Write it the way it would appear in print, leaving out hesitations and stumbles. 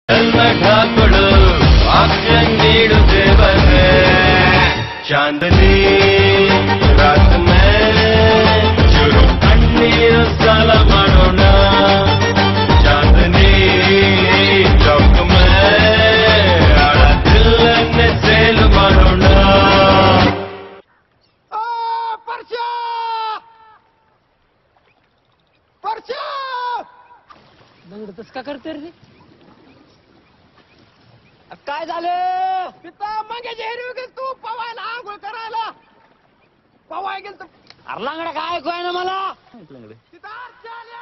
ठाकुर आक्षंगीड़ देवन चांदनी रात में चुरु अन्नीर साला मनोना चांदनी चौक में आड़ा दिल ने सेल मनोना परशा परशा दंगतच का करते रे काय झालं तिथं मंग्याची हिरवी गेल तू पवायला आंघोळ करायला पवाय गेल तर अरे लांगडा काय ऐकू आहे ना मला तिथं